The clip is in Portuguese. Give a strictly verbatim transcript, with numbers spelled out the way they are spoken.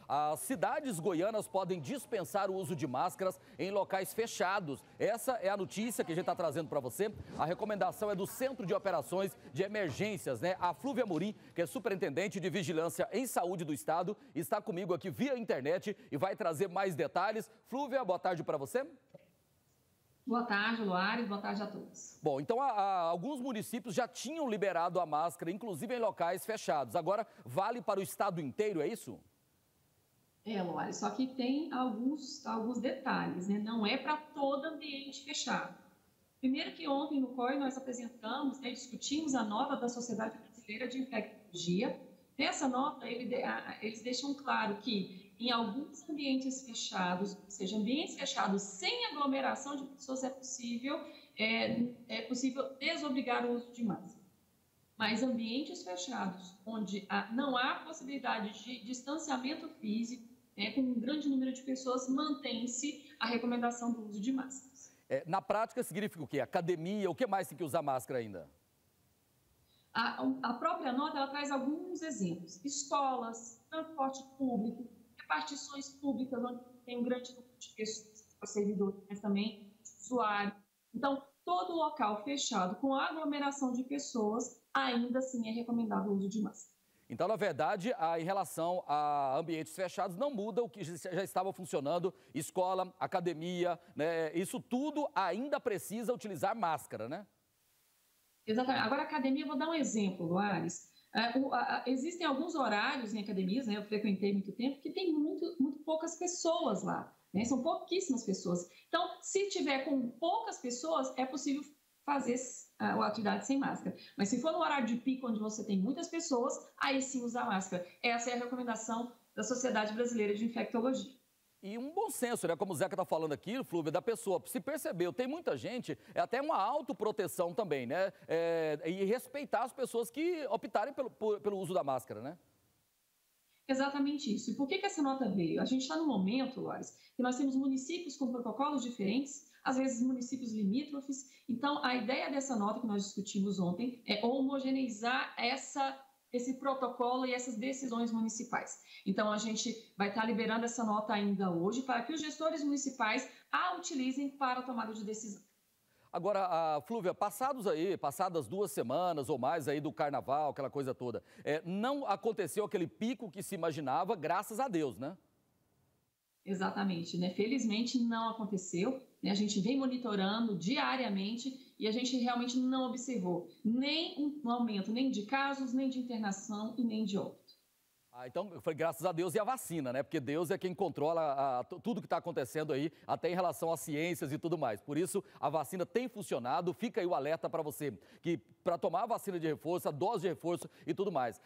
as cidades goianas podem dispensar o uso de máscaras em locais fechados. Essa é a notícia que a gente está trazendo para você. A recomendação é do Centro de Operações de Emergências, né? A Flúvia Amorim, que é superintendente de Vigilância em Saúde do Estado, está comigo aqui via internet e vai trazer mais detalhes. Flúvia, boa tarde para você. Boa tarde, Luares. Boa tarde a todos. Bom, então a, a, alguns municípios já tinham liberado a máscara, inclusive em locais fechados. Agora, vale para o estado inteiro, é isso? É, Luares, só que tem alguns, alguns detalhes, né? Não é para todo ambiente fechado. Primeiro que ontem no C O I nós apresentamos, né, discutimos a nota da Sociedade Brasileira de Infectologia. Nessa nota, ele, eles deixam claro que em alguns ambientes fechados, ou seja, ambientes fechados sem aglomeração de pessoas, é possível, é, é possível desobrigar o uso de máscara. Mas ambientes fechados, onde há, não há possibilidade de distanciamento físico, né, com um grande número de pessoas, mantém-se a recomendação do uso de máscaras. É, na prática, significa o quê? Academia, o que mais tem que usar máscara ainda? A, a própria nota ela traz alguns exemplos. Escolas, transporte público, repartições públicas, onde tem um grande número de pessoas, servidores, mas também usuários. Então, todo local fechado com aglomeração de pessoas, ainda assim é recomendável o uso de máscara. Então, na verdade, a, em relação a ambientes fechados, não muda o que já estava funcionando, escola, academia, né? Isso tudo ainda precisa utilizar máscara, né? Exatamente. Agora, a academia, eu vou dar um exemplo, Luares. Uh, uh, uh, existem alguns horários em academias, né, eu frequentei muito tempo, que tem muito, muito poucas pessoas lá, né, são pouquíssimas pessoas. Então, se tiver com poucas pessoas, é possível fazer uh, a atividade sem máscara. Mas se for no horário de pico, onde você tem muitas pessoas, aí sim usar máscara. Essa é a recomendação da Sociedade Brasileira de Infectologia. E um bom senso, né? Como o Zeca está falando aqui, Flúvia, da pessoa. Se percebeu, tem muita gente, é até uma autoproteção também, né? É, e respeitar as pessoas que optarem pelo, por, pelo uso da máscara, né? Exatamente isso. E por que que essa nota veio? A gente está no momento, Loris, que nós temos municípios com protocolos diferentes, às vezes municípios limítrofes. Então, a ideia dessa nota que nós discutimos ontem é homogeneizar essa esse protocolo e essas decisões municipais. Então, a gente vai estar liberando essa nota ainda hoje para que os gestores municipais a utilizem para a tomada de decisão. Agora, a Flúvia, passados aí, passadas duas semanas ou mais aí do carnaval, aquela coisa toda, é, não aconteceu aquele pico que se imaginava, graças a Deus, né? Exatamente, né? Felizmente não aconteceu, né? A gente vem monitorando diariamente e a gente realmente não observou nem um aumento nem de casos, nem de internação e nem de óbito. Ah, então foi graças a Deus e a vacina, né? Porque Deus é quem controla a, a, tudo que está acontecendo aí, até em relação às ciências e tudo mais. Por isso, a vacina tem funcionado, fica aí o alerta para você, que para tomar a vacina de reforço, a dose de reforço e tudo mais.